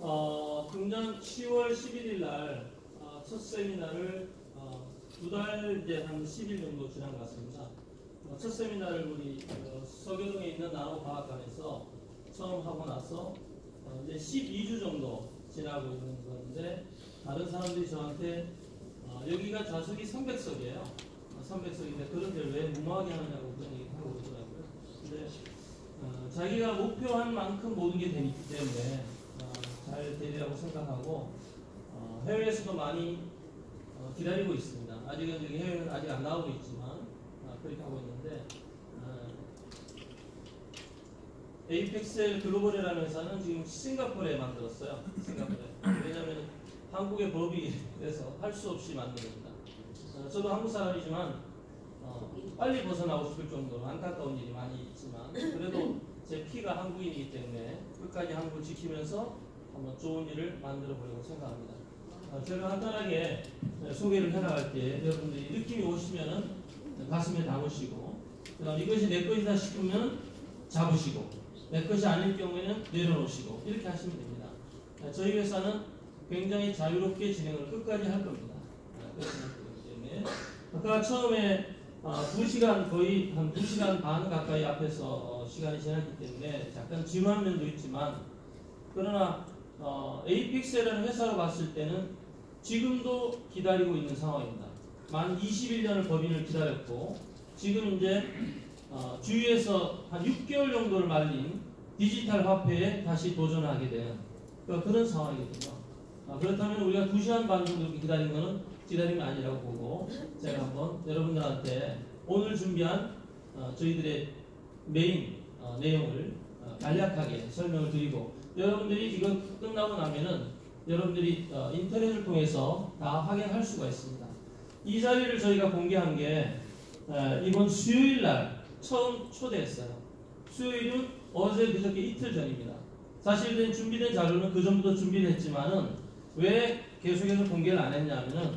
금년 10월 11일 날 첫 세미나를 2달 이제 한 10일 정도 지난 것 같습니다. 첫 세미나를 우리 서교동에 있는 나노과학관에서 처음 하고 나서 이제 12주 정도 지나고 있는 건데, 다른 사람들이 저한테 여기가 좌석이 300석이에요. 300석인데 그런 데를 왜 무모하게 하느냐고 그런 얘기 하고 있더라고요. 근데 자기가 목표한 만큼 모든 게 되기 때문에 잘 되리라고 생각하고, 해외에서도 많이 기다리고 있습니다. 아직은 여기 해외는 아직 안 나오고 있지만 그렇게 하고 있는데, 에이펙셀 글로벌이라는 회사는 지금 싱가포르에 만들었어요. 싱가포르에. 왜냐하면 한국의 법이 그래서 할 수 없이 만든 겁니다. 저도 한국 사람이지만 빨리 벗어나고 싶을 정도로 안타까운 일이 많이 있지만, 그래도 제 피가 한국인이기 때문에 끝까지 한국을 지키면서 한번 좋은 일을 만들어 보려고 생각합니다. 제가 간단하게 소개를 해나갈 때 여러분들이 느낌이 오시면은 가슴에 담으시고, 그다음 이것이 내 것이다 싶으면 잡으시고, 내 것이 아닐 경우에는 내려놓으시고, 이렇게 하시면 됩니다. 저희 회사는 굉장히 자유롭게 진행을 끝까지 할 겁니다. 그렇기 때문에 아까 처음에 2시간, 거의 한 2시간 반 가까이 앞에서 시간이 지났기 때문에 약간 지루한 면도 있지만, 그러나 에이픽셀이라는 회사로 봤을 때는 지금도 기다리고 있는 상황입니다. 만 21년을 법인을 기다렸고, 지금 이제 주위에서 한 6개월 정도를 말린 디지털 화폐에 다시 도전하게 되는 그런 상황이거든요. 그렇다면 우리가 2시간 반 정도 기다린 것은 기다림이 아니라고 보고, 제가 한번 여러분들한테 오늘 준비한 저희들의 메인 내용을 간략하게 설명을 드리고, 여러분들이 이거 끝나고 나면은 여러분들이 인터넷을 통해서 다 확인할 수가 있습니다. 이 자리를 저희가 공개한 게 이번 수요일 날 처음 초대했어요. 수요일은 어제 그저께 이틀 전입니다. 사실 준비된 자료는 그 전부터 준비를 했지만은 왜 계속해서 공개를 안 했냐면은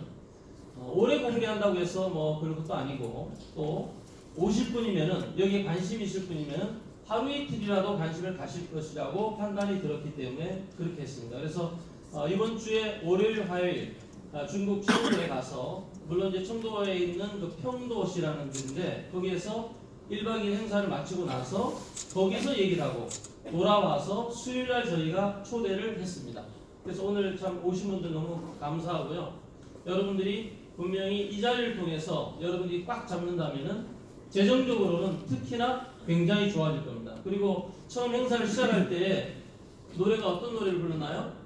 올해 공개한다고 해서 뭐 그런 것도 아니고, 또 오실 분이면은 여기에 관심이 있을 분이면은 하루 이틀이라도 관심을 가실 것이라고 판단이 들었기 때문에 그렇게 했습니다. 그래서 이번 주에 월요일, 화요일 중국 청도에 가서, 물론 이제 청도에 있는 그 평도시라는 데인데 거기에서 1박 2일 행사를 마치고 나서 거기서 얘기를 하고 돌아와서 수요일날 저희가 초대를 했습니다. 그래서 오늘 참 오신 분들 너무 감사하고요. 여러분들이 분명히 이 자리를 통해서 여러분들이 꽉 잡는다면은 재정적으로는 특히나 굉장히 좋아질 겁니다. 그리고 처음 행사를 시작할 때 노래가 어떤 노래를 불렀나요?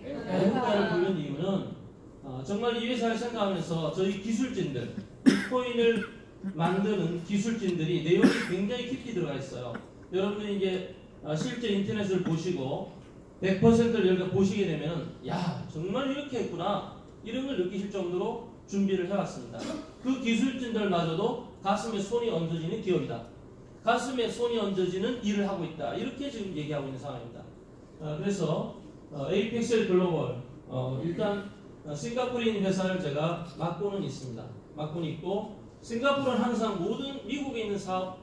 애국가를 부른 이유는 정말 이 회사를 생각하면서 저희 기술진들, 코인을 만드는 기술진들이 내용이 굉장히 깊이 들어가 있어요. 여러분들이 이제 실제 인터넷을 보시고 100%를 여기가 보시게 되면 야, 정말 이렇게 했구나, 이런 걸 느끼실 정도로 준비를 해왔습니다. 그 기술진들마저도 가슴에 손이 얹어지는 기업이다, 가슴에 손이 얹어지는 일을 하고 있다, 이렇게 지금 얘기하고 있는 상황입니다. 그래서 에이펙셀 글로벌, 일단 싱가포르인 회사를 제가 맡고는 있습니다. 맡고는 있고, 싱가포르는 항상 모든 미국에 있는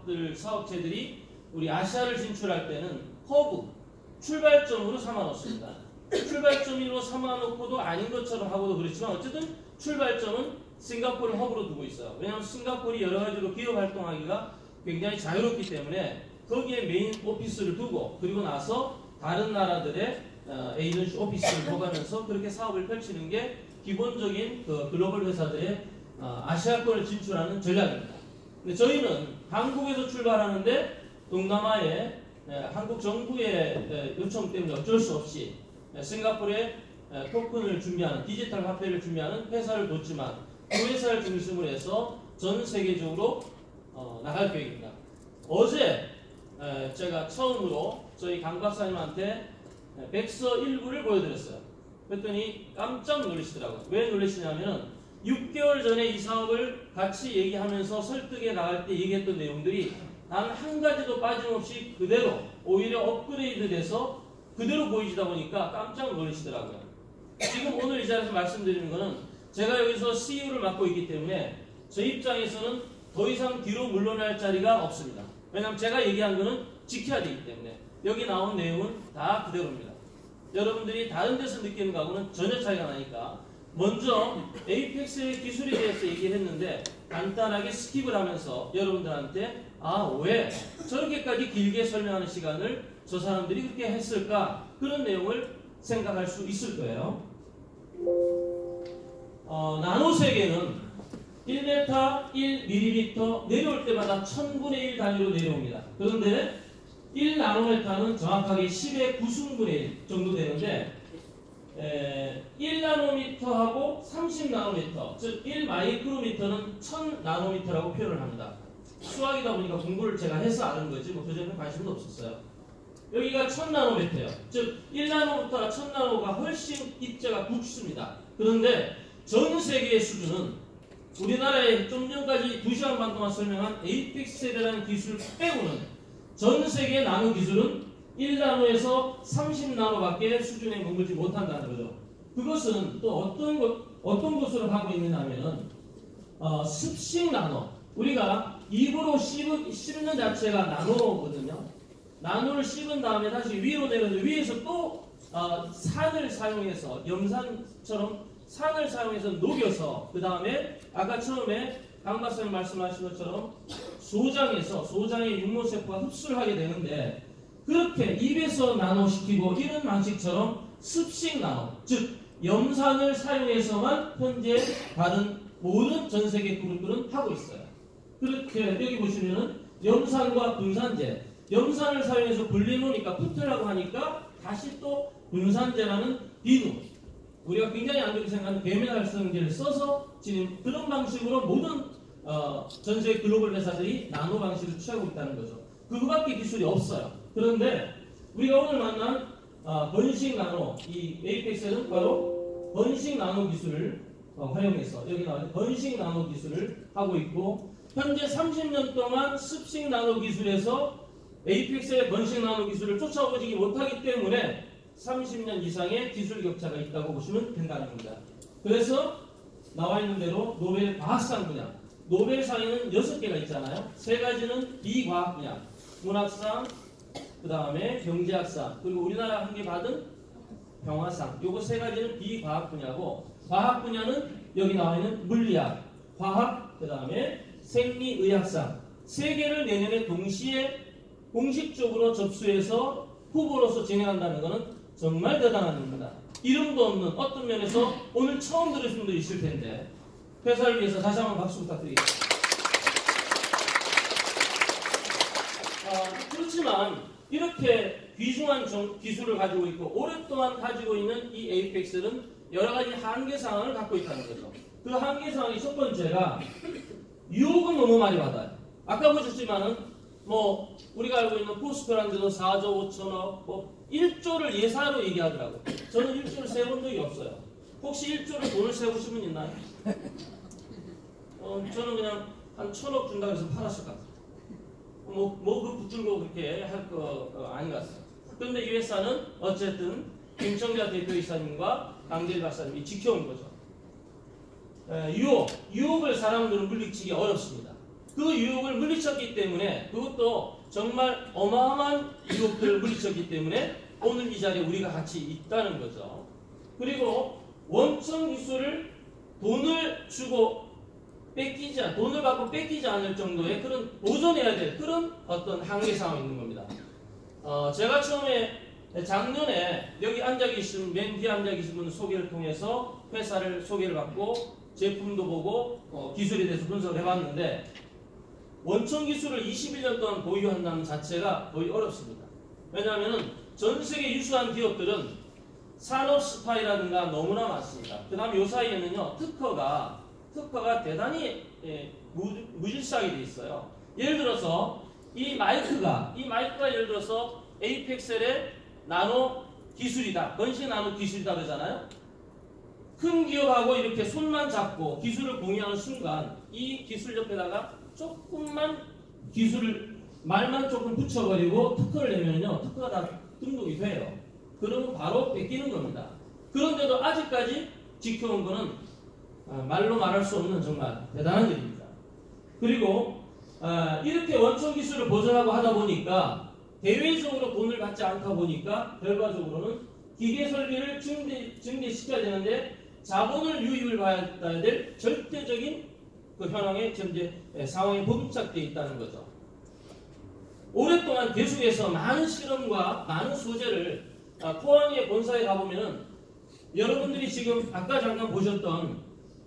사업체들이 우리 아시아를 진출할 때는 허브, 출발점으로 삼아놓습니다. 출발점으로 삼아놓고도 아닌 것처럼 하고도 그렇지만 어쨌든 출발점은 싱가포르 허브로 두고 있어요. 왜냐하면 싱가포르이 여러 가지로 기업 활동하기가 굉장히 자유롭기 때문에 거기에 메인 오피스를 두고, 그리고 나서 다른 나라들의 에이전시 오피스를 보가면서 그렇게 사업을 펼치는 게 기본적인 그 글로벌 회사들의 아시아권을 진출하는 전략입니다. 근데 저희는 한국에서 출발하는데 동남아에 한국 정부의 요청 때문에 어쩔 수 없이 싱가포르에 토큰을 준비하는, 디지털 화폐를 준비하는 회사를 뒀지만 그 회사를 중심으로 해서 전 세계적으로 나갈 계획입니다. 어제 제가 처음으로 저희 강 박사님한테 백서 일부를 보여드렸어요. 그랬더니 깜짝 놀라시더라고요. 왜 놀라시냐면은 6개월 전에 이 사업을 같이 얘기하면서 설득해 나갈 때 얘기했던 내용들이 단 한 가지도 빠짐없이 그대로, 오히려 업그레이드 돼서 그대로 보이시다 보니까 깜짝 놀라시더라고요. 지금 오늘 이 자리에서 말씀드리는 거는 제가 여기서 CEO를 맡고 있기 때문에 저 입장에서는 더 이상 뒤로 물러날 자리가 없습니다. 왜냐하면 제가 얘기한 거는 지켜야 되기 때문에 여기 나온 내용은 다 그대로입니다. 여러분들이 다른 데서 느끼는 거하고는 전혀 차이가 나니까 먼저 에이펙스의 기술에 대해서 얘기를 했는데 간단하게 스킵을 하면서 여러분들한테 왜 저렇게까지 길게 설명하는 시간을 저 사람들이 그렇게 했을까 그런 내용을 생각할 수 있을 거예요. 나노 세계는 1m, 1mm 내려올 때마다 1000분의 1 단위로 내려옵니다. 그런데 1나노메타는 정확하게 10의 9승분의 1 정도 되는데 1나노미터하고 30나노미터, 즉 1마이크로미터는 1000나노미터라고 표현을 합니다. 수학이다 보니까 공부를 제가 해서 아는 거지 뭐 그전에 관심도 없었어요. 여기가 1000나노미터예요. 즉 1나노부터 1000나노가 훨씬 입자가 굵습니다. 그런데 전 세계의 수준은 우리나라에 좀 전까지 2시간 반 동안 설명한 에이펙스 세대라는 기술 빼고는 전 세계 나노 기술은 1나노에서 30나노밖에 수준에 머물지 못한다는 거죠. 그것은 또 어떤 것으로 하고 있느냐 하면은 습식 나노. 우리가 입으로 씹는 자체가 나노거든요. 나노를 씹은 다음에 다시 위로 내려서 위에서 또 산을 사용해서 염산처럼 산을 사용해서 녹여서 그 다음에 아까 처음에 강 박사님 말씀하신 것처럼 소장의 육모세포가 흡수를 하게 되는데 그렇게 입에서 나노시키고 이런 방식처럼 습식 나노, 즉 염산을 사용해서만 현재 다른 모든 전 세계 그룹들은 하고 있어요. 그렇게 여기 보시면은 염산과 분산제, 염산을 사용해서 분리해놓으니까 붙으라고 하니까 다시 또 분산제라는 비누, 우리가 굉장히 안 좋게 생각하는 배면활성제를 써서 지금 그런 방식으로 모든 전 세계 글로벌 회사들이 나노 방식을 취하고 있다는 거죠. 그거밖에 기술이 없어요. 그런데 우리가 오늘 만난 번식 나노, 이 에이펙스는 바로 번식 나노 기술을 활용해서 여기 나와서 번식 나노 기술을 하고 있고 현재 30년 동안 습식 나노 기술에서 에이펙스의 번식 나노 기술을 쫓아오지 못하기 때문에 30년 이상의 기술 격차가 있다고 보시면 된다는 겁니다. 그래서 나와 있는 대로 노벨 과학상 분야, 노벨상에는 6개가 있잖아요. 3가지는 비과학 분야, 문학상, 그 다음에 경제학상, 그리고 우리나라 한 개 받은 평화상. 요거 3가지는 비과학 분야고 과학 분야는 여기 나와 있는 물리학, 화학, 그 다음에 생리의학상 3개를 내년에 동시에 공식적으로 접수해서 후보로서 진행한다는 것은 정말 대단한 일입니다. 이름도 없는 어떤 면에서 오늘 처음 들으신 분도 있을 텐데 회사를 위해서 다시 한번 박수 부탁드리겠습니다. 그렇지만 이렇게 귀중한 기술을 가지고 있고 오랫동안 가지고 있는 이 에이펙스는 여러 가지 한계 상황을 갖고 있다는 거죠. 그 한계 상황이 첫 번째가 유혹은 너무 많이 받아요. 아까 보셨지만은 우리가 알고 있는 포스페란드도 4조 5천억 1조를 예산으로 얘기하더라고요. 저는 1조를 세본 적이 없어요. 혹시 1조를 돈을 세우신 분 있나요? 저는 그냥 한 1000억 준다고 해서 팔았을 것 같아요. 그 붙들고 그렇게 할 거 아닌 것 같아요. 그런데 이 회사는 어쨌든 김청자 대표이사님과 강대일 박사님이 지켜온 거죠. 유혹을 사람들은 물리치기 어렵습니다. 그 유혹을 물리쳤기 때문에 그것도 정말 어마어마한 유혹들을 물리쳤기 때문에 오늘 이 자리에 우리가 같이 있다는 거죠. 그리고 원천 기술을 돈을 받고 뺏기지 않을 정도의 그런 도전해야 될 그런 어떤 한계 상황이 있는 겁니다. 제가 처음에 작년에 여기 앉아 계신 맨 뒤에 앉아 계신 분 소개를 통해서 회사를 소개를 받고 제품도 보고 기술에 대해서 분석을 해봤는데 원천 기술을 21년 동안 보유한다는 자체가 거의 어렵습니다. 왜냐하면 전 세계 유수한 기업들은 산업 스파이라든가 너무나 많습니다. 그 다음에 요 사이에는요 특허가 대단히 무질서하게 돼 있어요. 예를 들어서 이 마이크가 예를 들어서 에이펙셀의 나노 기술이다, 번식 나노 기술이다 그러잖아요. 큰 기업하고 이렇게 손만 잡고 기술을 공유하는 순간 이 기술 옆에다가 조금만 기술을 말만 조금 붙여버리고 특허를 내면요 특허가 다 등록이 돼요. 그러면 바로 뺏기는 겁니다. 그런데도 아직까지 지켜온 거는 말로 말할 수 없는 정말 대단한 일입니다. 그리고 이렇게 원천 기술을 보존하고 하다 보니까 대외적으로 돈을 받지 않다 보니까 결과적으로는 기계 설비를 증대시켜야 되는데 자본을 유입을 받아야 될 절대적인 그 현황에 현재 상황에 봉착되어 있다는 거죠. 오랫동안 계속해서 많은 실험과 많은 소재를 포항의 본사에 가보면은 여러분들이 지금 아까 잠깐 보셨던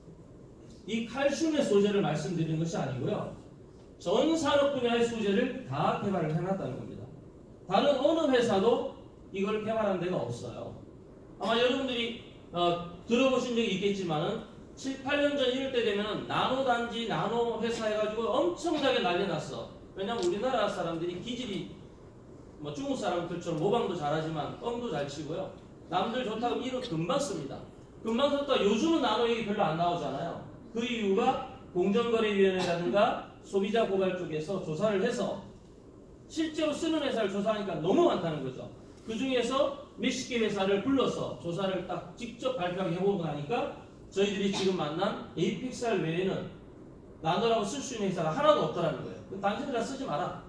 이 칼슘의 소재를 말씀드리는 것이 아니고요. 전 산업 분야의 소재를 다 개발을 해놨다는 겁니다. 다른 어느 회사도 이걸 개발한 데가 없어요. 아마 여러분들이 들어보신 적이 있겠지만은 7, 8년 전 이럴 때 되면은 나노단지, 나노 회사 해가지고 엄청나게 난리 났어. 왜냐면 우리나라 사람들이 기질이 뭐 중국 사람들처럼 모방도 잘하지만 껌도 잘 치고요. 남들 좋다고 이름 금방 씁니다. 금방 썼다 요즘은 나노 얘기 별로 안 나오잖아요. 그 이유가 공정거래위원회라든가 소비자 고발 쪽에서 조사를 해서 실제로 쓰는 회사를 조사하니까 너무 많다는 거죠. 그 중에서 몇십 개 회사를 불러서 조사를 딱 직접 발표하게 해보고 나니까 저희들이 지금 만난 에이픽스알 외에는 나노라고 쓸 수 있는 회사가 하나도 없더라는 거예요. 당신들 다 쓰지 마라.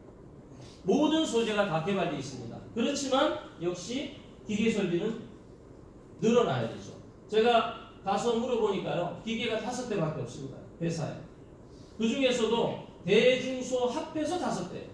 모든 소재가 다 개발되어 있습니다. 그렇지만 역시 기계 설비는 늘어나야 되죠. 제가 가서 물어보니까요. 기계가 5대밖에 없습니다. 회사에. 그 중에서도 대중소 합해서 5대.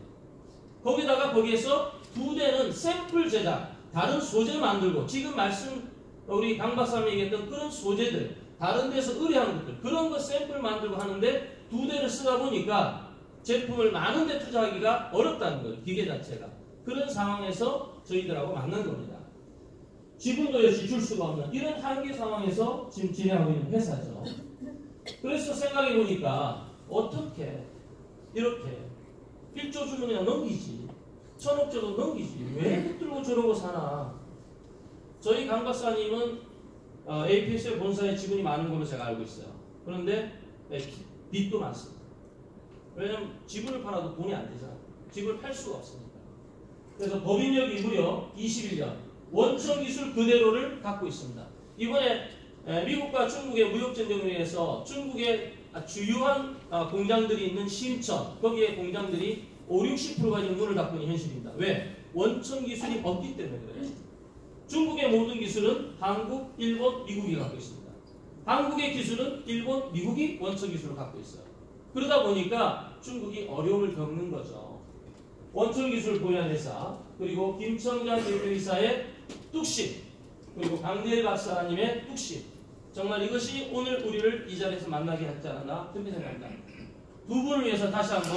거기에서 2대는 샘플 제작, 다른 소재 만들고 지금 우리 강 박사님이 얘기했던 그런 소재들, 다른 데서 의뢰하는 것들, 그런 거 샘플 만들고 하는데 2대를 쓰다 보니까 제품을 많은 데 투자하기가 어렵다는 거예요. 기계 자체가. 그런 상황에서 저희들하고 만난 겁니다. 지분도 역시 줄 수가 없는 이런 한계 상황에서 지금 진행하고 있는 회사죠. 그래서 생각해 보니까 어떻게 이렇게 1조 주면 그냥 넘기지. 1,000억짜리도 넘기지. 왜 붙들고 저러고 사나. 저희 강 박사님은 APSL 본사에 지분이 많은 걸로 제가 알고 있어요. 그런데 빚도 많습니다. 왜냐면 지분을 팔아도 돈이 안 되잖아요. 지분을 팔 수가 없으니까. 그래서 법인력이 무려 21년 원천 기술 그대로를 갖고 있습니다. 이번에 미국과 중국의 무역전쟁으로 인해서 중국의 주요한 공장들이 있는 심천, 거기에 공장들이 50~60%가 지금 문을 닫고 있는 현실입니다. 왜? 원천 기술이 없기 때문에 그래요. 중국의 모든 기술은 한국, 일본, 미국이 갖고 있습니다. 한국의 기술은 일본, 미국이 원천 기술을 갖고 있어요. 그러다 보니까 중국이 어려움을 겪는 거죠. 원천 기술 보유한 회사, 그리고 김청장 대표이사의 뚝심, 그리고 강대일 박사님의 뚝심. 정말 이것이 오늘 우리를 이 자리에서 만나게 하지 않았나 그렇게 생각합니다. 두 분을 위해서 다시 한번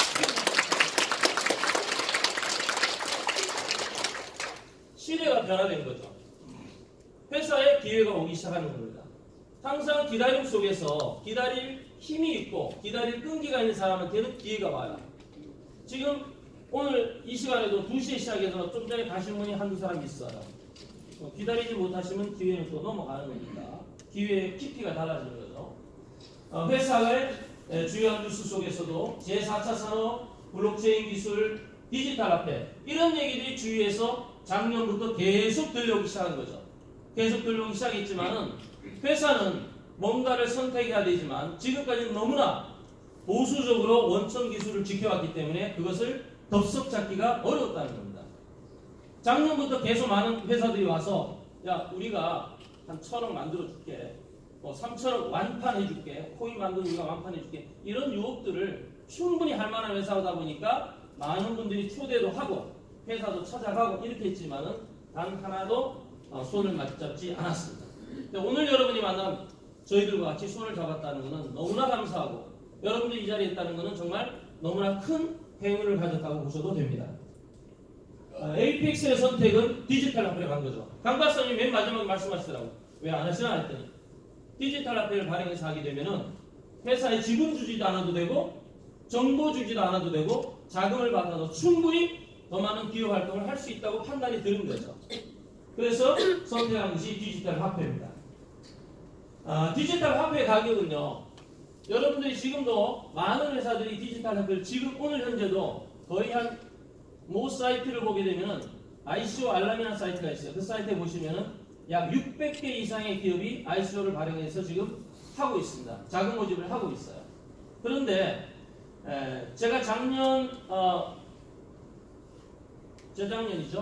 시대가 변화된 거죠. 회사에 기회가 오기 시작하는 겁니다. 항상 기다림 속에서 기다릴 힘이 있고 기다릴 끈기가 있는 사람한테는 기회가 와요. 지금 오늘 이 시간에도 2시에 시작해서 좀 전에 가신 분이 한두 사람 있어요. 기다리지 못하시면 기회는 또 넘어가는 겁니다. 기회의 깊이가 달라지는 거죠. 회사의 주요한 뉴스 속에서도 제4차 산업, 블록체인 기술, 디지털 화폐 이런 얘기들이 주위에서 작년부터 계속 들려오기 시작한 거죠. 계속 들려오기 시작했지만은 회사는 뭔가를 선택해야 되지만 지금까지는 너무나 보수적으로 원천 기술을 지켜왔기 때문에 그것을 덥석 잡기가 어려웠다는 겁니다. 작년부터 계속 많은 회사들이 와서 야 우리가 한 1,000억 만들어줄게, 3,000억 완판해줄게, 코인 만들어 우리가 완판해줄게 이런 유혹들을 충분히 할 만한 회사다 보니까 많은 분들이 초대도 하고 회사도 찾아가고 이렇게 했지만은 단 하나도 손을 맞잡지 않았습니다. 오늘 여러분이 만난 저희들과 같이 손을 잡았다는 것은 너무나 감사하고 여러분들이 이 자리에 있다는 것은 정말 너무나 큰 행운을 가졌다고 보셔도 됩니다. 에이픽스의 선택은 디지털 화폐를 간 거죠. 강 박사님이 맨 마지막에 말씀하시더라고요. 왜 안 하시나 했더니 디지털 화폐를 발행해서 하게 되면은 회사에 지분 주지도 않아도 되고 정보 주지도 않아도 되고 자금을 받아서 충분히 더 많은 기업 활동을 할 수 있다고 판단이 드는 거죠. 그래서 선택한 것이 디지털 화폐입니다. 디지털 화폐 가격은요. 여러분들이 지금도 많은 회사들이 디지털 화폐를 지금 오늘 현재도 거의 한 모 사이트를 보게 되면 ICO 알람이라는 사이트가 있어요. 그 사이트에 보시면은 약 600개 이상의 기업이 ICO를 발행해서 지금 하고 있습니다. 자금 모집을 하고 있어요. 그런데 제가 재작년이죠.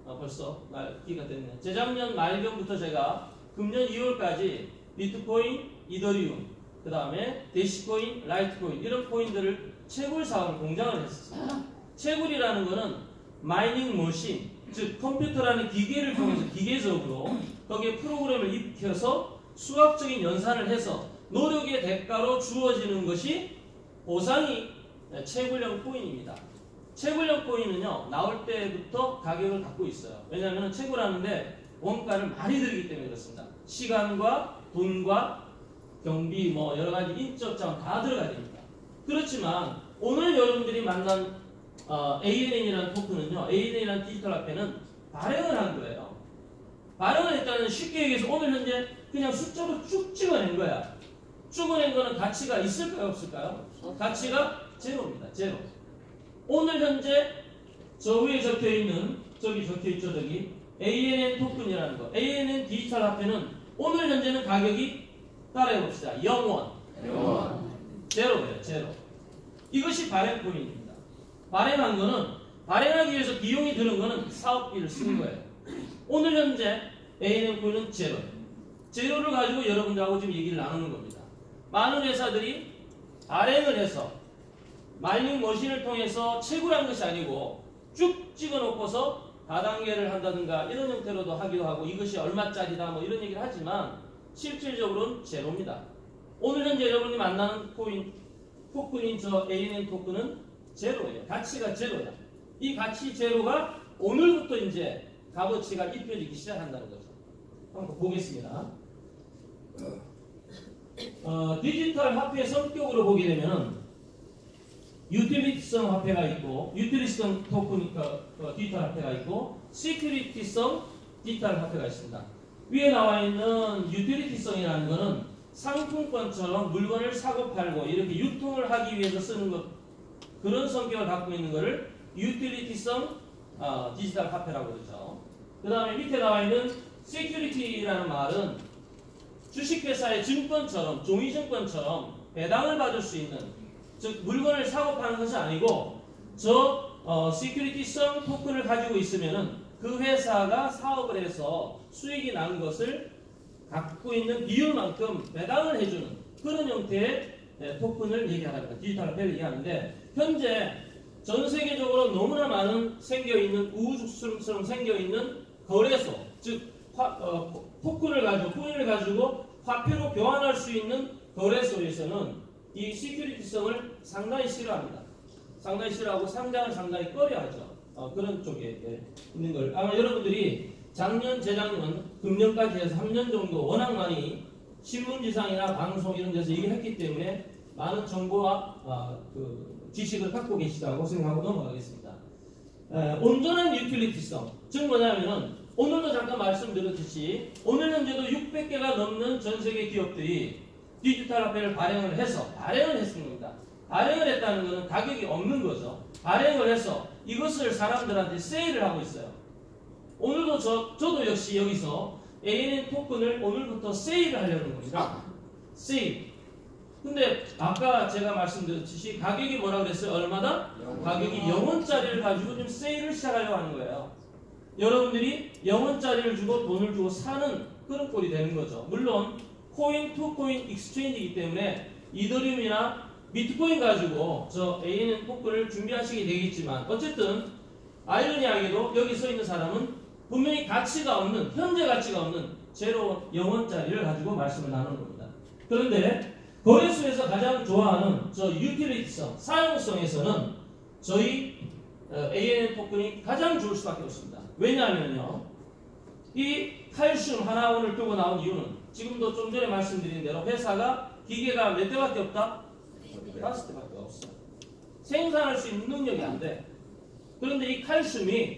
벌써 말기가 됐네요. 재작년 말경부터 제가 금년 2월까지 비트코인, 이더리움, 그 다음에 대시코인, 라이트코인 이런 코인들을 채굴 사업을 공장을 했었습니다. 채굴이라는 것은 마이닝 머신, 즉 컴퓨터라는 기계를 통해서 기계적으로 거기에 프로그램을 입혀서 수학적인 연산을 해서 노력의 대가로 주어지는 것이 보상이 채굴형 코인입니다. 채굴형 코인은요, 나올 때부터 가격을 갖고 있어요. 왜냐하면 채굴하는데 원가를 많이 들이기 때문에 그렇습니다. 시간과 돈과 경비, 뭐 여러 가지 인적 자원 다 들어가야 됩니다. 그렇지만 오늘 여러분들이 만난 ANN이라는 토큰은요, ANN이라는 디지털 화폐는 발행을 한 거예요. 발행을 했다는 쉽게 얘기해서 오늘 현재 그냥 숫자로 쭉 찍어낸 거야. 찍어낸 거는 가치가 있을까요, 없을까요? 가치가 제로입니다. 제로. 오늘 현재 저 위에 적혀있는, 저기 적혀있죠, 저기 ANN 토큰이라는 거, ANN 디지털 화폐는 오늘 현재는 가격이 따라해봅시다. 0원. 제로예요. 제로. 이것이 발행 코인입니다. 발행한 거는, 발행하기 위해서 비용이 드는 거는 사업비를 쓰는 거예요. 오늘 현재 ANN 코인은 제로. 제로를 가지고 여러분들하고 지금 얘기를 나누는 겁니다. 많은 회사들이 발행을 해서 마이닝 머신을 통해서 채굴한 것이 아니고 쭉 찍어놓고서 다단계를 한다든가 이런 형태로도 하기도 하고 이것이 얼마짜리다 뭐 이런 얘기를 하지만 실질적으로는 제로입니다. 오늘 현재 여러분이 만나는 코인, 토큰인 저 ANN 토큰은 제로예요. 가치가 제로야. 이 가치 제로가 오늘부터 이제 값어치가 입혀지기 시작한다는 거죠. 한번 보겠습니다. 디지털 화폐 성격으로 보게 되면은 유틸리티성 화폐가 있고, 유틸리티성 토큰 디지털 화폐가 있고, 시큐리티성 디지털 화폐가 있습니다. 위에 나와 있는 유틸리티성이라는 것은 상품권처럼 물건을 사고 팔고 이렇게 유통을 하기 위해서 쓰는 것, 그런 성격을 갖고 있는 것을 유틸리티성 디지털 화폐라고 그러죠. 그 다음에 밑에 나와 있는 시큐리티라는 말은 주식회사의 증권처럼, 종이증권처럼 배당을 받을 수 있는, 즉 물건을 사고 파는 것이 아니고 저 시큐리티성 토큰을 가지고 있으면은 그 회사가 사업을 해서 수익이 난 것을 갖고 있는 비율만큼 배당을 해주는 그런 형태의 토큰을 얘기하는 디지털 화폐를 얘기하는데, 현재 전 세계적으로 너무나 많은 생겨있는 우후죽순처럼 생겨있는 거래소, 즉 토큰을 가지고, 코인을 가지고 화폐로 교환할 수 있는 거래소에서는 이 시큐리티성을 상당히 싫어합니다. 상당히 싫어하고 상장을 상당히 꺼려하죠. 그런 쪽에 있는 걸 아마 여러분들이 작년, 재작년, 금년까지 해서 3년 정도 워낙 많이 신문지상이나 방송 이런 데서 얘기했기 때문에 많은 정보와 지식을 갖고 계시다고 생각하고 넘어가겠습니다. 온전한 유틸리티성, 즉 뭐냐면은 오늘도 잠깐 말씀드렸듯이 오늘 현재도 600개가 넘는 전 세계 기업들이 디지털 화폐를 발행을 했습니다. 발행을 했다는 것은 가격이 없는 거죠. 발행을 해서 이것을 사람들한테 세일을 하고 있어요. 오늘도 저도 역시 여기서 ANN 토큰을 오늘부터 세일을 하려는 겁니다. 세일. 근데 아까 제가 말씀드렸듯이 가격이 뭐라 그랬어요? 얼마다? 가격이 0원짜리를 가지고 좀 세일을 시작하려고 하는 거예요. 여러분들이 0원짜리를 주고 돈을 주고 사는 그런 꼴이 되는 거죠. 물론 코인 투 코인 익스체인지이기 때문에 이더리움이나 비트코인 가지고 저 ANN 토큰을 준비하시게 되겠지만, 어쨌든 아이러니하게도 여기 서 있는 사람은 분명히 가치가 없는, 현재 가치가 없는 제로 0원짜리를 가지고 말씀을 나누는 겁니다. 그런데 거래소에서 가장 좋아하는 저 유틸리티성, 사용성에서는 저희 ANN 토큰이 가장 좋을 수밖에 없습니다. 왜냐하면요, 이 칼슘 하나원을 두고 나온 이유는 지금도 좀 전에 말씀드린 대로 회사가 기계가 몇 대밖에 없다? 5대밖에 없어요. 생산할 수 있는 능력이 안 돼. 그런데 이 칼슘이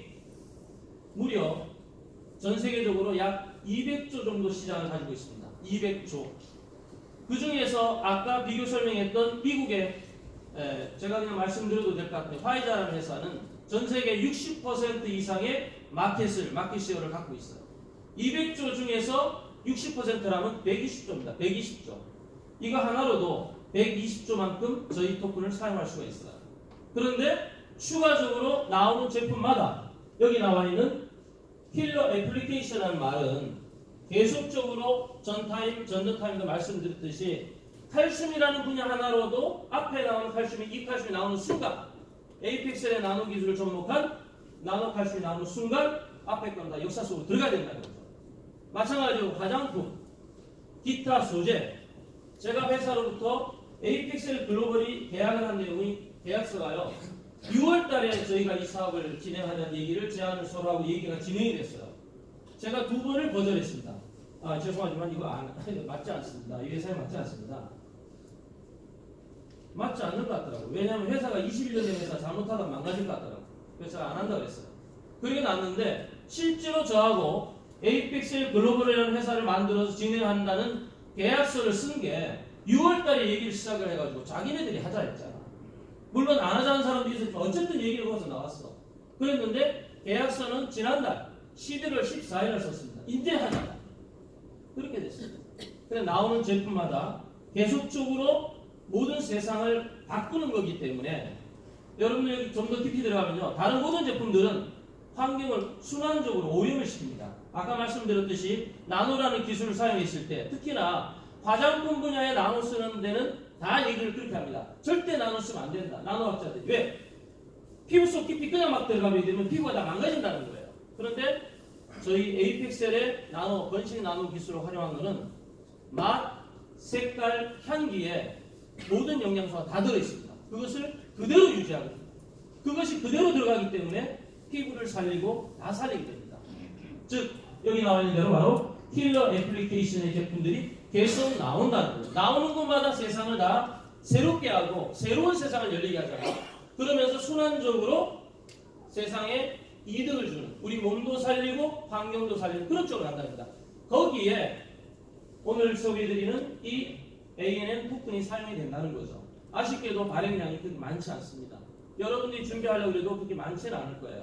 무려 전 세계적으로 약 200조 정도 시장을 가지고 있습니다. 200조. 그 중에서 아까 비교 설명했던 미국의 제가 그냥 말씀드려도 될 것 같아요. 화이자라는 회사는 전 세계 60% 이상의 마켓시어를 갖고 있어요. 200조 중에서 60%라면 120조입니다. 120조. 이거 하나로도 120조만큼 저희 토큰을 사용할 수가 있어요. 그런데 추가적으로 나오는 제품마다 여기 나와 있는 킬러 애플리케이션이라는 말은 계속적으로 전전타임도 말씀드렸듯이 칼슘이라는 분야 하나로도 앞에 나오는 칼슘이 이 칼슘이 나오는 순간 에이펙셀의 나노 기술을 접목한 나노 칼슘이 나오는 순간 앞에 건 다 역사 속으로 들어가야 된다는 거죠. 마찬가지로 화장품, 기타 소재 제가 회사로부터 에이펙셀 글로벌이 계약을 한 내용이 계약서가요. 6월 달에 저희가 이 사업을 진행하자는 얘기를 제안을 서로 하고 얘기가 진행이 됐어요. 제가 2번을 거절했습니다. 죄송하지만 이거 맞지 않습니다. 이 회사에 맞지 않습니다. 맞지 않는 것 같더라고요. 왜냐하면 회사가 21년 된 회사 잘못하다 망가질 것 같더라고요. 그래서 제가 안 한다고 했어요. 그게 났는데 실제로 저하고 에이펙셀 글로벌이라는 회사를 만들어서 진행한다는 계약서를 쓴 게 6월달에 얘기를 시작을 해가지고 자기네들이 하자 했잖아. 물론 안 하자는 사람도 있었지만 어쨌든 얘기를 거기서 나왔어. 그랬는데 계약서는 지난달 11월 14일을 썼습니다. 이제 하자. 그렇게 됐습니다. 그래서 나오는 제품마다 계속적으로 모든 세상을 바꾸는 거기 때문에 여러분들 여기 좀 더 깊이 들어가면요. 다른 모든 제품들은 환경을 순환적으로 오염을 시킵니다. 아까 말씀드렸듯이 나노라는 기술을 사용했을 때 특히나 화장품 분야에 나노 쓰는 데는 다 얘기를 그렇게 합니다. 절대 나노 쓰면 안 된다. 나노학자들이. 왜? 피부 속 깊이 그냥 막 들어가게 되면 피부가 다 망가진다는 거예요. 그런데 저희 에이펙셀의 나노, 건식 나노 기술을 활용한 것은 맛, 색깔, 향기에 모든 영양소가 다 들어있습니다. 그것을 그대로 유지하거든요. 그것이 그대로 들어가기 때문에 피부를 살리고 다 살리게 됩니다. 즉 여기 나와 있는 대로 바로 킬러 애플리케이션의 제품들이 계속 나온다는 거예요. 나오는 것마다 세상을 다 새롭게 하고 새로운 세상을 열리게 하잖아요. 그러면서 순환적으로 세상에 이득을 주는 우리 몸도 살리고 환경도 살리는 그런 쪽으로 간답니다. 거기에 오늘 소개해드리는 이 ANN 토큰이 사용이 된다는 거죠. 아쉽게도 발행량이 그렇게 많지 않습니다. 여러분들이 준비하려고 해도 그렇게 많지는 않을 거예요.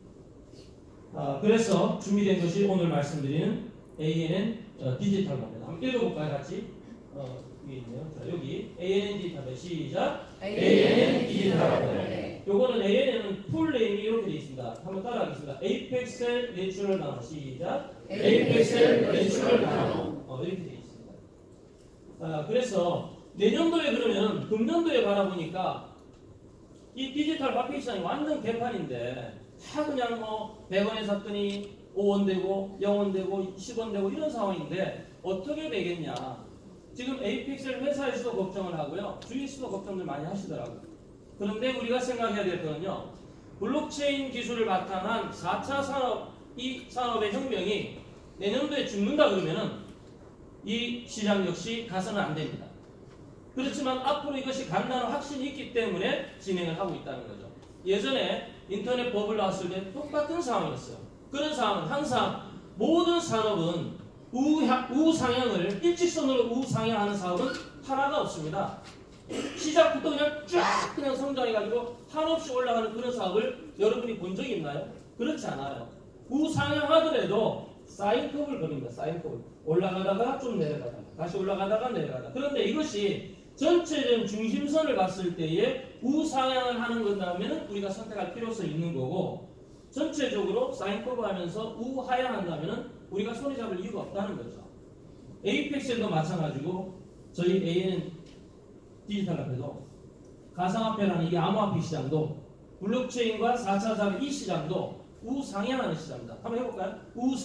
그래서 준비된 것이 오늘 말씀드리는 ANN 디지털 팝입니다. 한번 읽어볼까요? 같이? 위에 있네요. 자, 여기 ANN 디지털 시작. ANN 디지털 팝. 요거는 ANN은 풀네임이 이렇게 되어 있습니다. 한번 따라하겠습니다. 에이펙셀 내추럴 나노 시작. 에이펙셀 내추럴 나노 이렇게 되어 있습니다. 그래서 내년도에 그러면 금년도에 바라보니까 이 디지털 마케팅이 완전 개판인데 다 그냥 뭐 100원에 샀더니 5원 되고 0원 되고 10원 되고 이런 상황인데 어떻게 되겠냐. 지금 에이펙셀 회사에서도 걱정을 하고요. 주위에서도 걱정들 많이 하시더라고요. 그런데 우리가 생각해야 될 거는요. 블록체인 기술을 바탕한 4차 산업, 이 산업의 혁명이 내년도에 죽는다 그러면은 이 시장 역시 가서는 안 됩니다. 그렇지만 앞으로 이것이 간다는 확신이 있기 때문에 진행을 하고 있다는 거죠. 예전에 인터넷 버블 나왔을 때 똑같은 상황이었어요. 그런 상황은 항상 모든 산업은 우상향을 일직선으로 우상향하는 사업은 하나가 없습니다. 시작부터 그냥 쫙 그냥 성장해가지고 한없이 올라가는 그런 사업을 여러분이 본 적이 있나요? 그렇지 않아요. 우상향하더라도 사인컵을 그립니다. 사인컵을 올라가다가 좀 내려가다가 다시 올라가다가 내려가다가. 그런데 이것이 전체적인 중심선을 봤을 때에 우상향을 하는 건다면 우리가 선택할 필요성이 있는 거고 전체적으로 사인커브 하면서 우하향한다면 우리가 손에 잡을 이유가 없다는 거죠. 에이펙셀도 마찬가지고 저희 ANN 디지털 화폐도 가상화폐라는 이 암호화폐 시장도 블록체인과 4차 산업 이 시장도 우상향하는 시장입니다. 한번 해볼까요?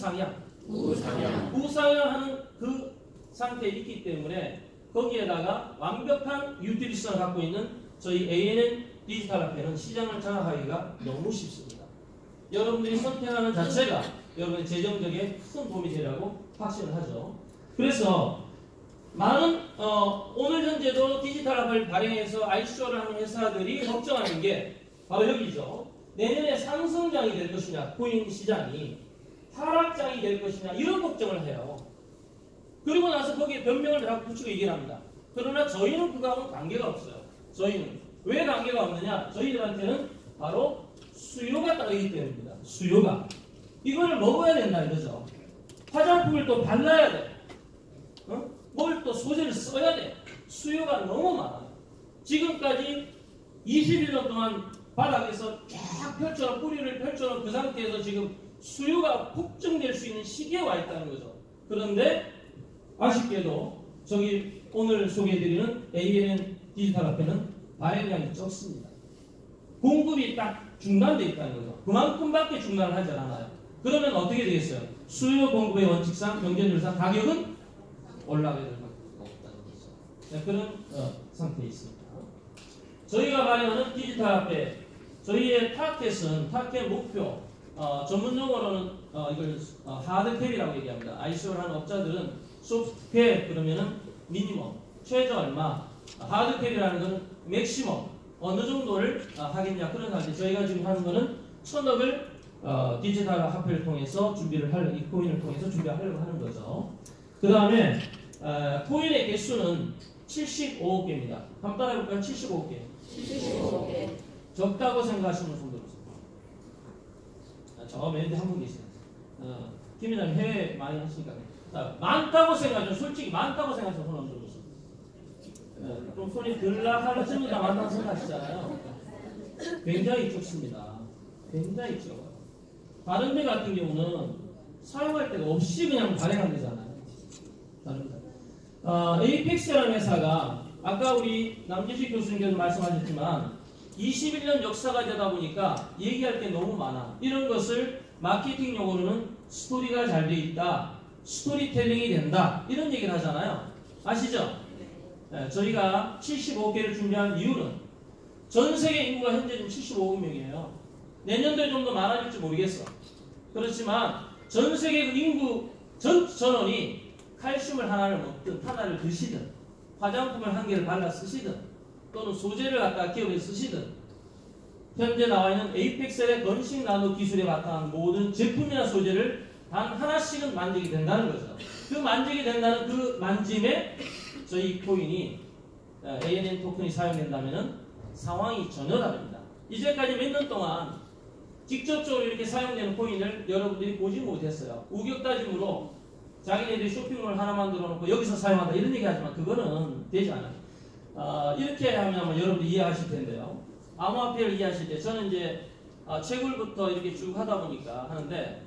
우상향하는 그 상태에 있기 때문에 거기에다가 완벽한 유틸리티성을 갖고 있는 저희 ANN 디지털 화폐는 시장을 장악하기가 너무 쉽습니다. 여러분들이 선택하는 자체가 여러분의 재정적에 큰 도움이 되라고 확신을 하죠. 그래서 많은 오늘 현재도 디지털 화폐를 발행해서 ICO를 하는 회사들이 걱정하는 게 바로 여기죠. 내년에 상승장이 될 것이냐, 코인 시장이 하락장이 될 것이냐 이런 걱정을 해요. 그리고 나서 거기에 변명을 다 붙이고 얘기를 합니다. 그러나 저희는 그거하고는 관계가 없어요. 저희는 왜 관계가 없느냐? 저희들한테는 바로 수요가 따르기 때문입니다. 수요가. 이거를 먹어야 된다 이거죠. 화장품을 또 발라야 돼. 뭘 또 소재를 써야 돼. 수요가 너무 많아요. 지금까지 21년 동안 바닥에서 쫙 펼쳐놓은 뿌리를 펼쳐놓은 그 상태에서 지금 수요가 폭증될 수 있는 시기에 와 있다는 거죠. 그런데 아쉽게도 저기 오늘 소개해드리는 ANN 디지털 화폐는 발행량이 적습니다. 공급이 딱 중단되어 있다는 거죠. 그만큼밖에 중단을 하지 않아요. 그러면 어떻게 되겠어요? 수요 공급의 원칙상 경쟁률상 가격은 올라가게 될 수밖에 없다는 거죠. 네, 그런 상태에 있습니다. 저희가 발행하는 디지털 화폐, 저희의 타켓 목표, 전문 용어로는 이걸 하드캡이라고 얘기합니다. ICO를 하는 업자들은 소프트캡 그러면은 미니멈, 최저 얼마, 하드캡이라는 것은 맥시멈 어느 정도를 하겠냐 그런 건데 저희가 지금 하는 거는 1000억을 디지털 화폐를 통해서 이 코인을 통해서 준비하려고 하는 거죠. 그 다음에 코인의 개수는 75억 개입니다. 한번 따라해볼까요? 75억 개. 75개. 적다고 생각하시는 분들 없어요. 저 맨 한 분 계세요. 김 회장님 해외 많이 하시니까. 많다고 생각하죠. 솔직히 많다고 생각하시는 손 한번 들어보세요. 좀 손이 들락하는 다 많다고 생각하시잖아요. 굉장히 적습니다. 굉장히 적어요. 다른 데 같은 경우는 사용할 데가 없이 그냥 발행한 데잖아요. 다른 데. 에이펙스라는 회사가 아까 우리 남재식 교수님께서 말씀하셨지만 21년 역사가 되다 보니까 얘기할 게 너무 많아. 이런 것을 마케팅 용어로는 스토리가 잘 돼 있다. 스토리텔링이 된다. 이런 얘기를 하잖아요. 아시죠? 네, 저희가 75개를 준비한 이유는 전 세계 인구가 현재 지금 75억 명이에요. 내년도에 좀 더 많아질지 모르겠어. 그렇지만 전 세계 인구 전원이 칼슘을 하나를 먹든 하나를 드시든 화장품을 한 개를 발라 쓰시든 또는 소재를 갖다 기업에 쓰시든 현재 나와 있는 에이펙셀의 건식 나노 기술에 바탕한 모든 제품이나 소재를 단 하나씩은 만지게 된다는 거죠. 그 만지게 된다는 그 만짐에 저희 코인이 ANN 토큰이 사용된다면 상황이 전혀 다릅니다. 이제까지 몇 년 동안 직접적으로 이렇게 사용되는 코인을 여러분들이 보지 못했어요. 우격다짐으로 자기네들이 쇼핑몰 하나 만들어 놓고 여기서 사용한다 이런 얘기 하지만 그거는 되지 않아요. 이렇게 하면 여러분들 이해하실 텐데요. 암호화폐를 이해하실 때 저는 이제 채굴부터 이렇게 쭉 하다 보니까 하는데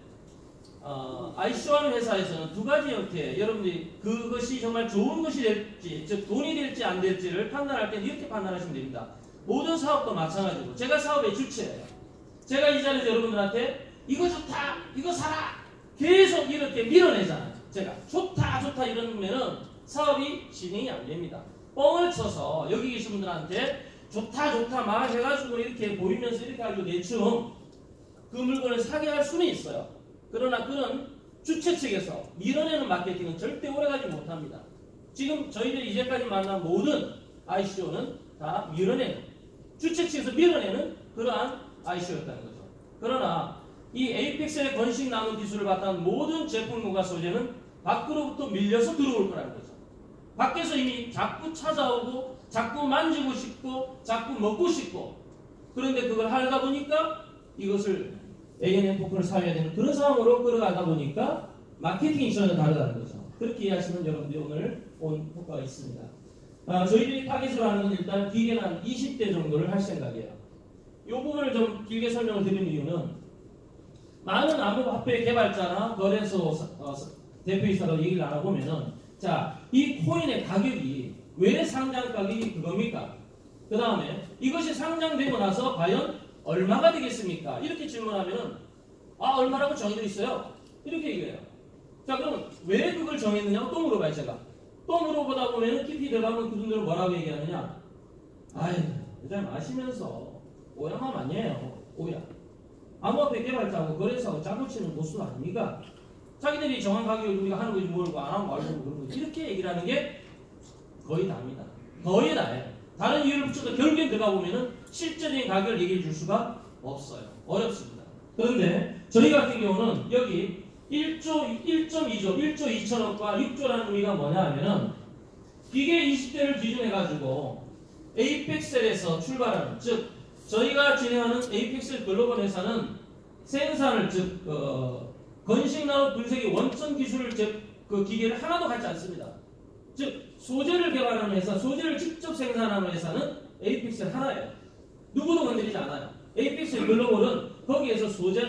ICO하는 회사에서는 두 가지 형태 여러분들이 그것이 정말 좋은 것이 될지 즉 돈이 될지 안 될지를 판단할 때는 이렇게 판단하시면 됩니다. 모든 사업도 마찬가지고 제가 사업의 주체예요. 제가 이 자리에서 여러분들한테 이거 좋다 이거 사라 계속 이렇게 밀어내잖아요. 제가 좋다 이러면은 사업이 진행이 안 됩니다. 뻥을 쳐서 여기 계신 분들한테 좋다 막 해가지고 이렇게 보이면서 이렇게 가지고 대충 그 물건을 사게 할 수는 있어요. 그러나 그런 주체 측에서 밀어내는 마케팅은 절대 오래가지 못합니다. 지금 저희들이 이제까지 만난 모든 ICO는 다 밀어내는 주체 측에서 밀어내는 그러한 ICO였다는 거죠. 그러나 이 에이펙스의 건식 나노 기술을 바탕한 모든 제품과 소재는 밖으로부터 밀려서 들어올 거라는 거죠. 밖에서 이미 자꾸 찾아오고 자꾸 만지고 싶고 자꾸 먹고 싶고 그런데 그걸 하다 보니까 이것을 ANN 토큰을 사용해야 되는 그런 상황으로 끌어가다 보니까 마케팅이 전혀 다르다는 거죠. 그렇게 이해하시면 여러분들이 오늘 온 효과가 있습니다. 저희들이 타겟으로 하는 건 일단 길게는 한 20대 정도를 할 생각이에요. 이 부분을 좀 길게 설명을 드리는 이유는 많은 암호화폐 개발자나 거래소 대표이사로 얘기를 나눠보면은 자, 이 코인의 가격이 왜 상장 가격이 그겁니까? 그 다음에 이것이 상장되고 나서 과연 얼마가 되겠습니까? 이렇게 질문하면은 얼마라고 정해져 있어요. 이렇게 얘기해요. 자, 그럼 왜 그걸 정했느냐고 또 물어봐요, 제가. 또 물어보다 보면은 깊이 들어가면 그분들은 뭐라고 얘기하느냐? 일단 마시면서 오야만 아니에요. 오야. 암호화폐 개발자하고 거래소하고 짜고치는 보수 아닙니까? 자기들이 정한 가격을 우리가 하는 거지 모르고 안 하면 말고 그런 거지. 이렇게 얘기를 하는 게 거의 다입니다. 거의 다예요. 다른 이유를 붙여도 결국엔 들어가 보면은 실질적인 가격을 얘기해 줄 수가 없어요. 어렵습니다. 그런데 저희 같은 경우는 여기 1.2조, 1조 2천억과 6조라는 의미가 뭐냐 하면은 기계 20대를 기준해가지고 에이펙셀에서 출발하는 즉 저희가 진행하는 에이펙셀 글로벌 회사는 생산을 즉 건식 나노 분쇄기 원천 기술을 그 기계를 하나도 갖지 않습니다. 즉 소재를 개발하는 회사, 소재를 직접 생산하는 회사는 에이펙셀 하나예요. 누구도 건드리지 않아요. 에이펙셀 글로벌은 거기에서 소재나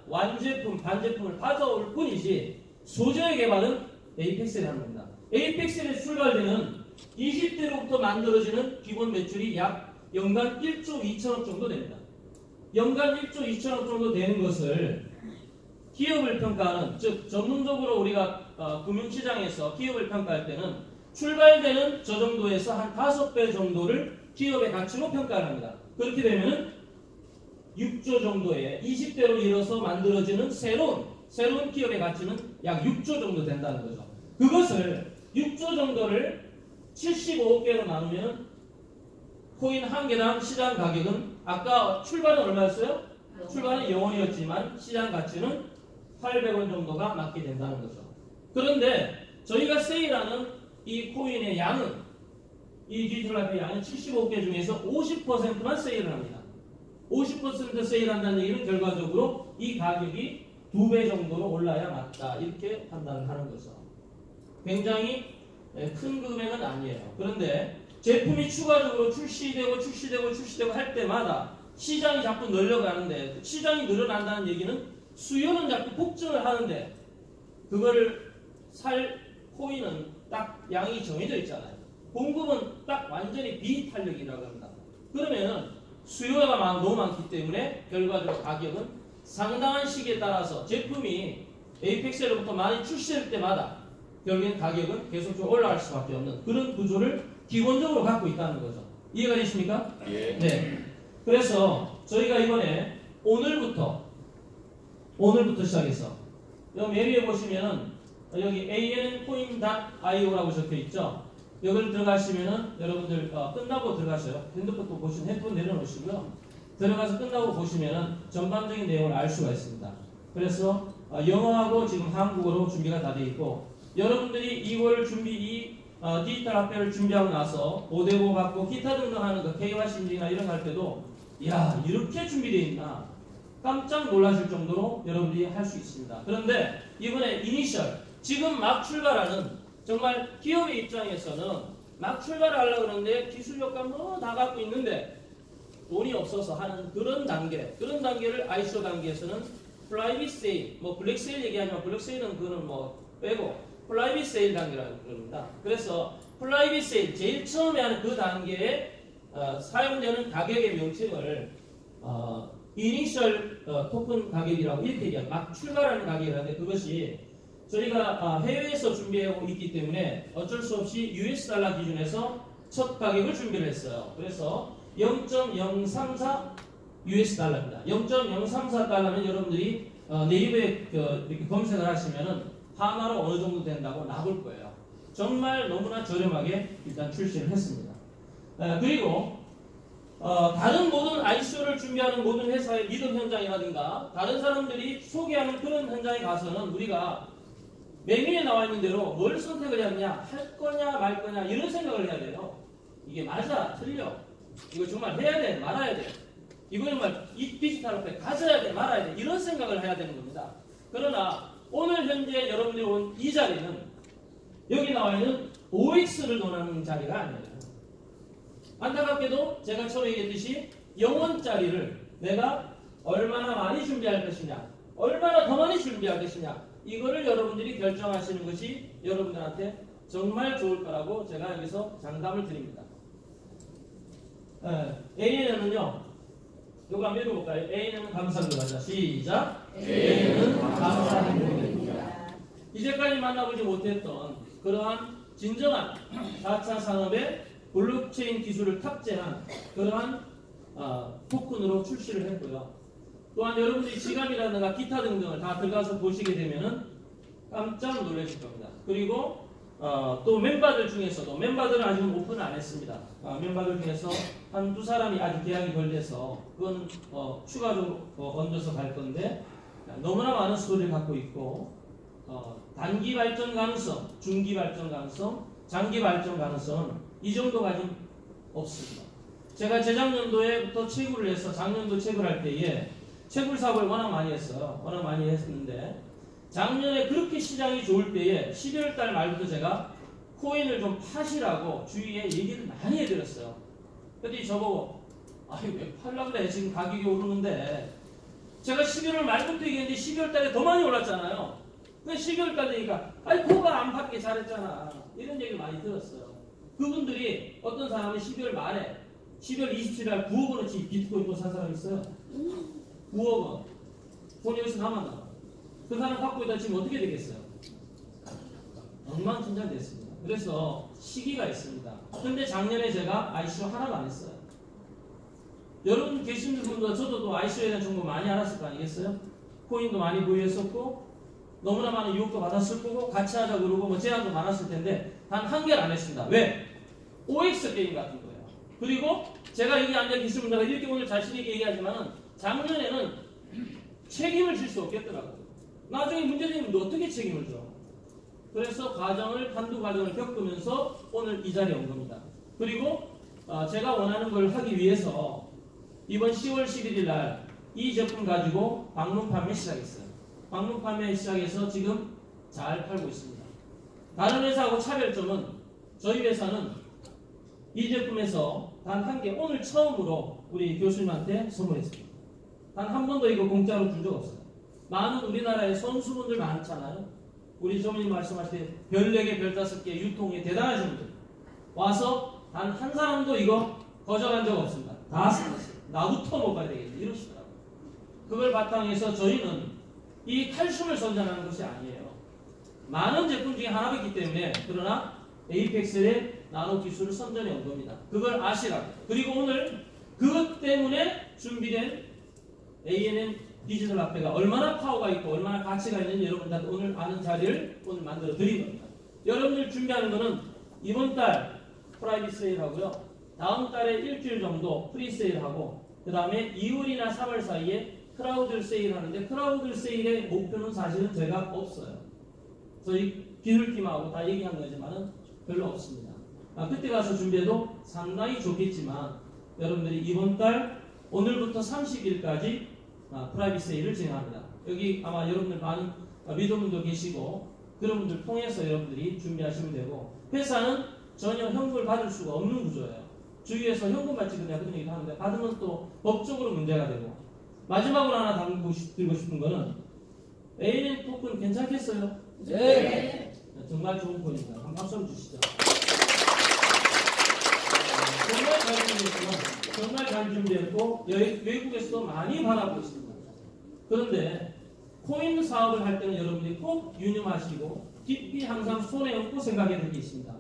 완제품, 반제품을 가져올 뿐이지 소재의 개발은 에이펙셀이 하는 겁니다. 에이펙셀에 출발되는 20대로부터 만들어지는 기본 매출이 약 연간 1조 2천억 정도 됩니다. 연간 1조 2천억 정도 되는 것을 기업을 평가하는, 즉 전문적으로 우리가 금융시장에서 기업을 평가할 때는 출발되는 저 정도에서 한 5배 정도를 기업의 가치로 평가를 합니다. 그렇게 되면 6조 정도의 20대로 이뤄서 만들어지는 새로운 기업의 가치는 약 6조 정도 된다는 거죠. 그것을 6조 정도를 75개로 나누면 코인 한 개당 시장 가격은 아까 출발은 얼마였어요? 출발은 0원이었지만 시장 가치는 800원 정도가 맞게 된다는 거죠. 그런데 저희가 세일하는 이 코인의 양은, 이 디지털라이프의 양은 75개 중에서 50%만 세일을 합니다. 50% 세일한다는 얘기는 결과적으로 이 가격이 2배 정도로 올라야 맞다, 이렇게 판단을 하는 거죠. 굉장히 큰 금액은 아니에요. 그런데 제품이 추가적으로 출시되고 할 때마다 시장이 자꾸 늘려가는데, 시장이 늘어난다는 얘기는 수요는 자꾸 폭증을 하는데 그거를 살 코인은 딱 양이 정해져 있잖아요. 공급은 딱 완전히 비탄력이라고 합니다. 그러면은 수요가 너무 많기 때문에 결과적으로 가격은 상당한 시기에 따라서 제품이 에이펙셀로부터 많이 출시될 때마다 결국엔 가격은 계속적으로 올라갈 수밖에 없는 그런 구조를 기본적으로 갖고 있다는 거죠. 이해가 되십니까? 예. 네. 그래서 저희가 이번에 오늘부터 시작해서 여기 메뉴에 보시면은 여기 ancoin.io라고 적혀 있죠. 여기를 들어가시면은 여러분들 끝나고 들어가셔요. 핸드폰 또 보시면 핸드폰 내려놓으시고요. 들어가서 끝나고 보시면은 전반적인 내용을 알 수가 있습니다. 그래서 영어하고 지금 한국어로 준비가 다 되어 있고, 여러분들이 이걸 디지털 화폐를 준비하고 나서 보대고 받고 기타 등등 하는 거 KYC 인증이나 이런 거 할 때도 야, 이렇게 준비되어 있나 깜짝 놀라실 정도로 여러분들이 할 수 있습니다. 그런데 이번에 이니셜, 지금 막 출발하는, 정말 기업의 입장에서는 막 출발을 하려고 그러는데 기술력과 다 갖고 있는데 돈이 없어서 하는 그런 단계를 ICO 단계에서는 프라이빗 세일, 블랙 세일 얘기하지만 블랙 세일은 그거는 빼고 프라이빗 세일 단계라고 그럽니다. 그래서 프라이빗 세일, 제일 처음에 하는 그 단계에 사용되는 가격의 명칭을 이니셜 토큰 가격이라고 이렇게 얘기합니다. 막 출발하는 가격이라는데, 그것이 저희가 해외에서 준비하고 있기 때문에 어쩔 수 없이 US 달러 기준에서 첫 가격을 준비를 했어요. 그래서 0.034 US 달러입니다. 0.034 달러면 여러분들이 네이버에 이렇게 검색을 하시면은 하나로 어느 정도 된다고 나올 거예요. 정말 너무나 저렴하게 일단 출시를 했습니다. 그리고 다른 모든 ICO를 준비하는 모든 회사의 리더 현장이라든가 다른 사람들이 소개하는 그런 현장에 가서는 우리가 메뉴에 나와 있는 대로 뭘 선택을 해야 하느냐, 할 거냐 말 거냐 이런 생각을 해야 돼요. 이게 맞아, 틀려, 이거 정말 해야 돼, 말아야 돼, 이거 정말 이 디지털 화폐 가져야 돼, 말아야 돼, 이런 생각을 해야 되는 겁니다. 그러나 오늘 현재 여러분들이 온 이 자리는 여기 나와 있는 OX를 논하는 자리가 아니에요. 안타깝게도 제가 처음에 얘기했듯이 0원짜리를 내가 얼마나 많이 준비할 것이냐, 얼마나 더 많이 준비할 것이냐, 이거를 여러분들이 결정하시는 것이 여러분들한테 정말 좋을 거라고 제가 여기서 장담을 드립니다. ANN은요, 이거 한번 읽어볼까요? ANN은 감사합니다. 시작. ANN은 감사 행동입니다. 이제까지 만나보지 못했던 그러한 진정한 4차 산업의 블록체인 기술을 탑재한 그러한 토큰으로 출시를 했고요. 또한 여러분들이 지갑이라든가 기타 등등을 다 들어가서 보시게 되면은 깜짝 놀라실 겁니다. 그리고 또 멤버들 중에서도, 멤버들은 아직 오픈을 안 했습니다. 멤버들 중에서 한두 사람이 아직 계약이 덜 돼서 그건 추가로 얹어서 갈 건데, 너무나 많은 스토리를 갖고 있고 단기 발전 가능성, 중기 발전 가능성, 장기 발전 가능성은 이 정도가 좀 없습니다. 제가 재작년도에부터 채굴을 해서 작년도 채굴할 때에 채굴 사업을 워낙 많이 했어요. 워낙 많이 했는데 작년에 그렇게 시장이 좋을 때에 12월 달 말부터 제가 코인을 좀 파시라고 주위에 얘기를 많이 해드렸어요. 그랬더니 저보고 아니 왜 팔라 그래, 지금 가격이 오르는데 제가 11월 말부터 얘기했는데 12월 달에 더 많이 올랐잖아요. 그 12월 달 되니까 아이 그거가 안 받게 잘했잖아. 이런 얘기를 많이 들었어요. 그분들이 어떤 사람은 12월 말에 12월 27일 9억 원어치 비트코인 또 산 사람 있어요. 9억 원. 돈 여기서 남았나? 그 사람 갖고 있다 지금 어떻게 되겠어요? 엉망진창 됐습니다. 그래서 시기가 있습니다. 근데 작년에 제가 ICO 하나도 안 했어요. 여러분 계신 분들 저도 또 ICO에 대한 정보 많이 알았을 거 아니겠어요? 코인도 많이 보유했었고 너무나 많은 유혹도 받았을 거고 같이 하자 그러고 뭐 제안도 많았을 텐데 단 한 개를 안 했습니다. 왜? OX 게임 같은 거예요. 그리고 제가 여기 앉아 계신 분들 이렇게 오늘 자신 있게 얘기하지만은 작년에는 책임을 질 수 없겠더라고요. 나중에 문제 생기면 너 어떻게 책임을 져? 그래서 한두 과정을 겪으면서 오늘 이 자리에 온 겁니다. 그리고 제가 원하는 걸 하기 위해서 이번 10월 11일 날 이 제품 가지고 방문 판매 시작했어요. 방문 판매 시작해서 지금 잘 팔고 있습니다. 다른 회사하고 차별점은 저희 회사는 이 제품에서 단 한 개 오늘 처음으로 우리 교수님한테 선물했습니다. 단 한 번도 이거 공짜로 준 적 없어요. 많은 우리나라의 선수분들 많잖아요. 우리 조모님 말씀하실 때 별 4개, 별 5개 유통에 대단하신 분들 와서 단 한 사람도 이거 거절한 적 없습니다. 다 쓰셨어요. 나부터 먹어야 되겠지 이러시더라고요. 그걸 바탕에서 저희는 이 칼슘을 선전하는 것이 아니에요. 많은 제품 중에 하나이기 때문에 그러나 에이펙셀의 나노 기술을 선전해 온 겁니다. 그걸 아시라고. 그리고 오늘 그것 때문에 준비된 ANN 디지털 화폐가 얼마나 파워가 있고 얼마나 가치가 있는지 여러분들한테 오늘 아는 자리를 오늘 만들어 드린 겁니다. 여러분들 준비하는 거는 이번 달 프라이빗 세일하고요. 다음 달에 일주일 정도 프리 세일하고 그 다음에 2월이나 3월 사이에 크라우드 세일 하는데 크라우드 세일의 목표는 사실은 제가 없어요. 저희 기술팀하고 다 얘기한 거지만은 별로 없습니다. 그때 가서 준비해도 상당히 좋겠지만 여러분들이 이번 달 오늘부터 30일까지 프라이빗 세일을 진행합니다. 여기 아마 여러분들 많은 믿음분도 계시고 그런 분들 통해서 여러분들이 준비하시면 되고 회사는 전혀 현금을 받을 수가 없는 구조예요. 주위에서 현금 받지 그냥 그런 얘기를 하는데 받으면 또 법적으로 문제가 되고 마지막으로 하나 드리고 싶은 거는 ANN 토큰 괜찮겠어요? 네. 정말 좋은 코인입니다. 한번 박수 한번 주시죠. 정말 잘 준비했지만 정말 잘 준비했고 외국에서도 많이 바라보고 있습니다. 그런데 코인 사업을 할 때는 여러분들이 꼭 유념하시고 깊이 항상 손에 얹고 생각해야 될 게 있습니다.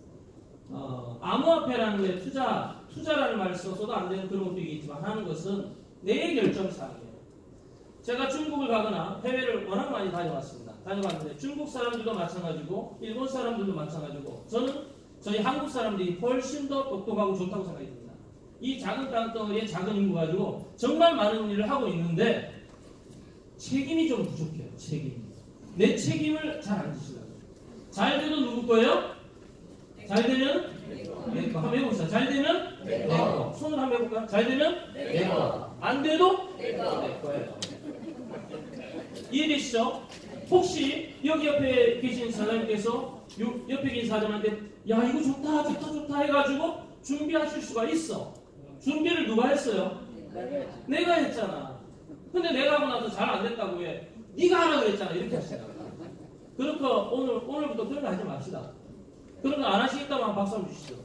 암호화폐라는 거에 투자라는 말을 써서도 안 되는 그런 것도 있지만 하는 것은 내 결정사항이에요. 제가 중국을 가거나 해외를 워낙 많이 다녀봤는데 중국 사람들도 마찬가지고 일본 사람들도 마찬가지고 저는 저희 한국 사람들이 훨씬 더 똑똑하고 좋다고 생각이 듭니다. 이 작은 땅덩어리에 작은 인구 가지고 정말 많은 일을 하고 있는데 책임이 좀 부족해요. 내 책임을 잘 안 지시려고. 잘 돼도 누구 거예요? 잘 되면 내 거. 한번 해봅시다. 잘 되면 내 거. 손을 한번 해볼까요? 잘 되면 내 거. 안 돼도 내 거예요. 이해되시죠? 혹시 여기 옆에 계신 사장님께서 옆에 계신 사장한테 야 이거 좋다 해가지고 준비하실 수가 있어. 준비를 누가 했어요? 내가 했잖아. 근데 내가 하고 나서 잘 안 됐다고 해. 네가 하라 그랬잖아. 이렇게 하시잖아. 그러니까 오늘부터 그런 거 하지 맙시다. 그런 거 안 하시겠다고 한번 박수 한번 주시죠.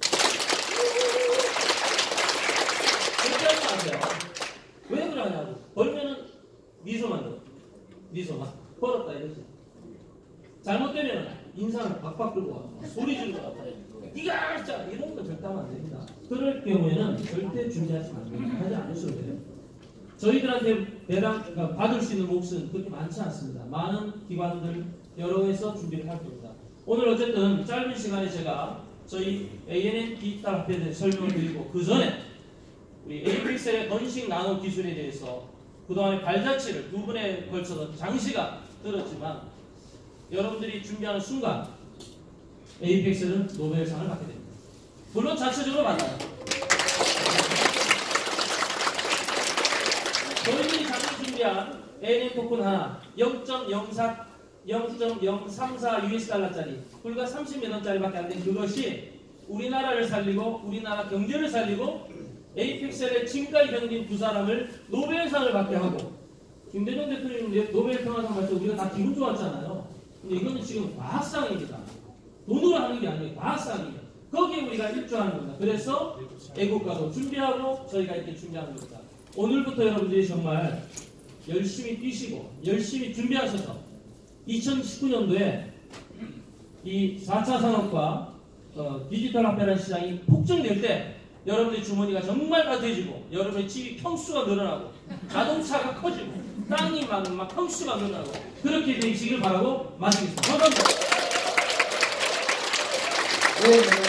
그렇게 하지 마세요. 왜 그러냐고. 벌면은 미소만 들어. 미소만. 벌었다 이러지. 잘못되면 인상을 박박 끌고 와. 소리 지르고 와. 네가 진짜 이런 거 절대 하면 안 됩니다. 그럴 경우에는 절대 준비하지 마세요. 하지 않으셔도 돼요. 저희들한테 그러니까 받을 수 있는 몫은 그렇게 많지 않습니다. 많은 기관들 여러 회에서 준비를 할 겁니다. 오늘 어쨌든 짧은 시간에 제가 저희 ANN 디지털 화폐에 대해 설명을 드리고 그 전에 우리 에이펙셀의 건식 나노 기술에 대해서 그동안의 발자취를 2분에 걸쳐서 장시간 들었지만 여러분들이 준비하는 순간 에이펙셀은 노벨상을 받게 됩니다. 물론 자체적으로 받아요. 저희들이 작년 준비한 ANN 토큰 하나 0.034 US 달러짜리 불과 30몇 원짜리밖에 안 된 그것이 우리나라를 살리고 우리나라 경제를 살리고 에이펙셀의 지금까지 견딘 두 사람을 노벨상을 받게 하고 김대중 대통령 노벨 평화상 받을 때 우리가 다 기분 좋았잖아요. 근데 이거는 지금 과학상입니다. 돈으로 하는 게 아니에요. 과학상이에요. 거기에 우리가 일조하는 겁니다. 그래서 애국가도 준비하고 저희가 이렇게 준비하는 겁니다. 오늘부터 여러분들이 정말 열심히 뛰시고 열심히 준비하셔서 2019년도에 이 4차 산업과 디지털 화폐라는 시장이 폭증될 때 여러분의 주머니가 정말 가득해지고 여러분의 집이 평수가 늘어나고 자동차가 커지고 땅이 막 평수가 늘어나고 그렇게 되시길 바라고 마치겠습니다. 감사합니다. 네, 네.